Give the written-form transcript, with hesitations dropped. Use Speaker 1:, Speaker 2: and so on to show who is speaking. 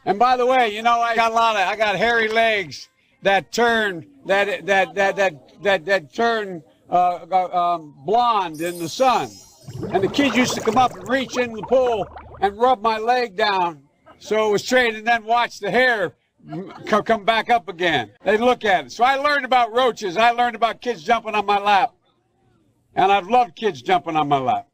Speaker 1: And by the way, you know, I got hairy legs that turn blonde in the sun. And the kids used to come up and reach in the pool and rub my leg down so it was straight, and then watch the hair come back up again. They'd look at it. So I learned about roaches. I learned about kids jumping on my lap. And I've loved kids jumping on my lap.